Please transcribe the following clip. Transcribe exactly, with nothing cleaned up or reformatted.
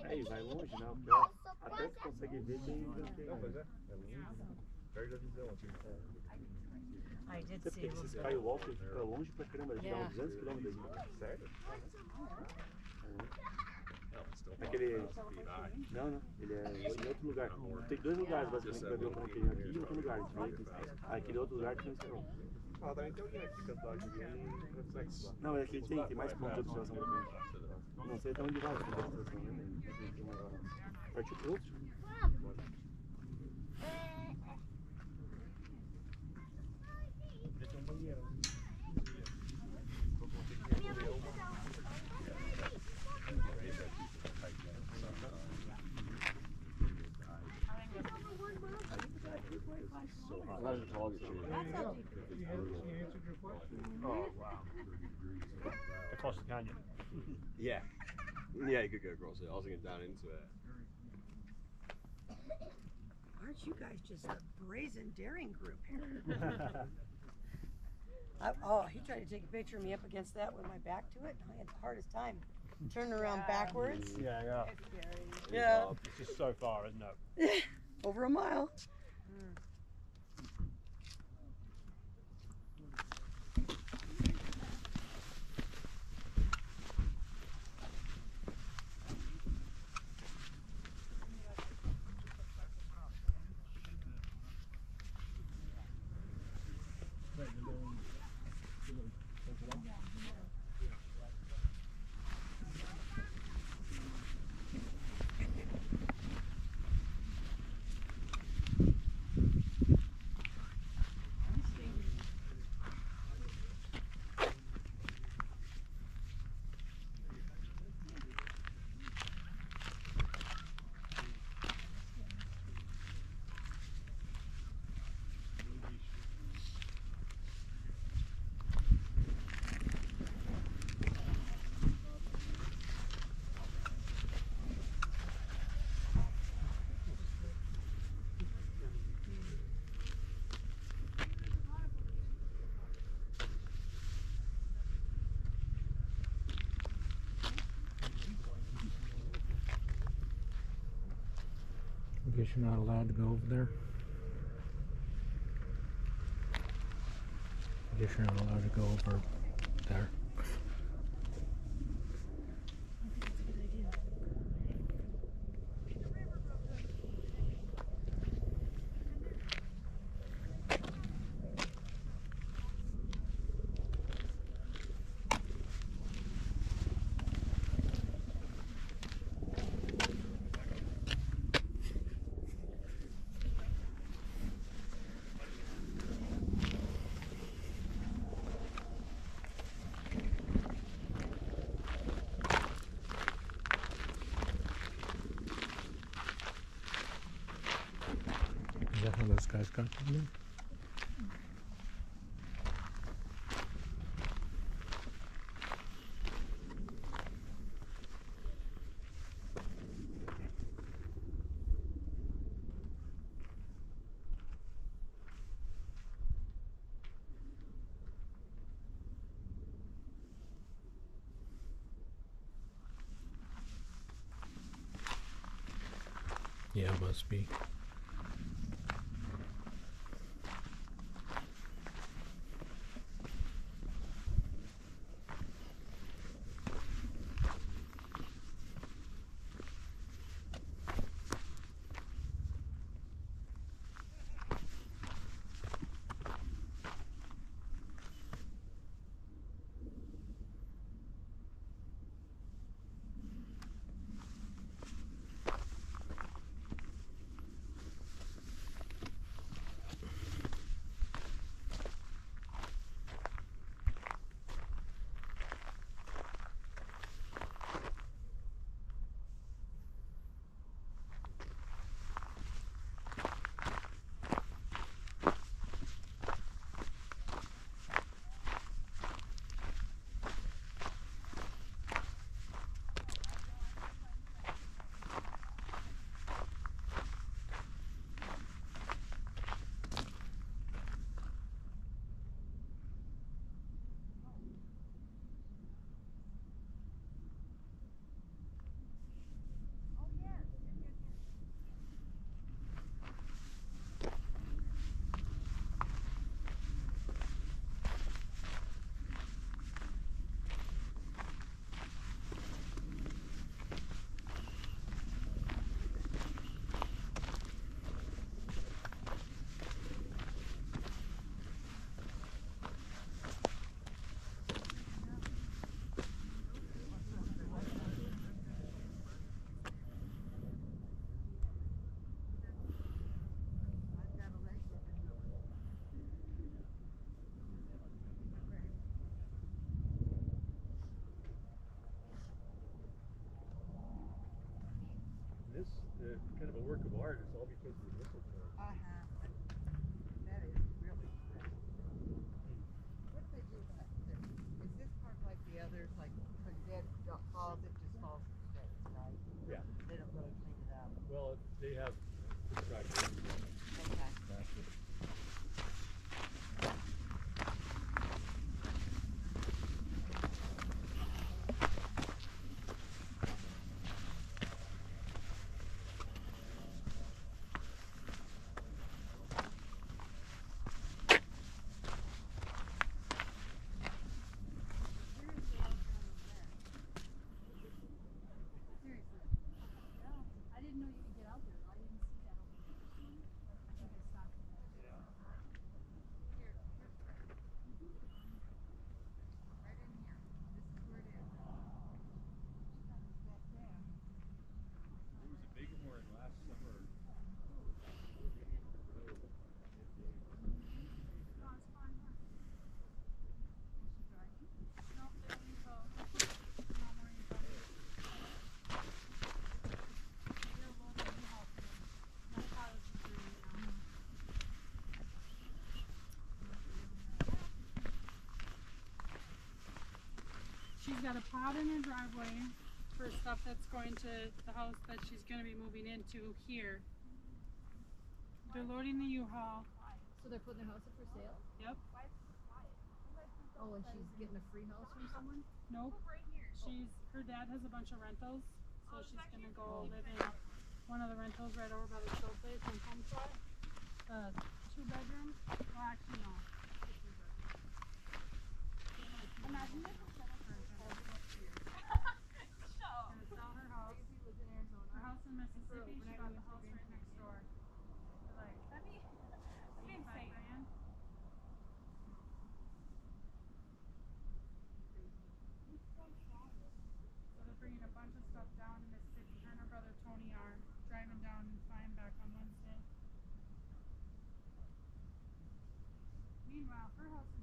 Aí, vai longe, né? O pior. Até você consegue ver, tem. tem... Não, mas é. É lindo. Perde a visão aqui. I did Você see tem a little esse bit. Skywalker fica longe pra caramba, ele Yeah. dá uns duzentos quilômetros daí. Sério? Aquele... Não, não, ele é em outro lugar. Tem dois lugares basicamente pra ver o Panqueiro aqui e outro lugar. Ah, aquele outro lugar que tem o Skywalker. Ah, também tem alguém aqui cantando aqui em reflexo lá. Não, mas aqui tem, tem mais pontos de observação pra frente. Não sei até onde vai essa observação, né? Tem mais lá. Partiu pro outro? Tem um banheiro. Oh, wow. Across the canyon. Yeah. Yeah, you could go across it. I was thinking down into it. Aren't you guys just a brazen daring group here? I, oh, he tried to take a picture of me up against that with my back to it. I had the hardest time turning around backwards. Yeah, yeah. It's scary. Yeah. It's just so far, isn't it? Over a mile. Mm. I guess you're not allowed to go over there. I guess you're not allowed to go over there. Is that how those guys got to me? Yeah, it must be. because of the mistletoe. Uh-huh. That is really special. What do they do about this? Is this part like the others, like when dead dog falls, it just falls to space, right? Yeah. They don't really clean it up. Well, they have prescribed rooms. Okay. That's it. I didn't know you could get out there. I didn't see that over there. I think I stopped in there. Here, here's right. Right in here. This is where it is. Back there. There was a big one last summer. She's got a pod in her driveway for stuff that's going to the house that she's going to be moving into here. They're loading the U-Haul. So they're putting their house up for sale? Yep. Oh, and she's getting a free house from someone? Nope. She's her dad has a bunch of rentals, so she's gonna go live in one of the rentals right over by the show place in Homestead. Uh, two bedrooms. Well, actually no. It's two bedrooms. Imagine this. Gonna sell her house. Her house in Mississippi. She got the house right next door. For like that'd be that'd be insane. Grand. So they're bringing a bunch of stuff down to Mississippi. Her and her brother Tony are driving down and flying back on Wednesday. Meanwhile, her house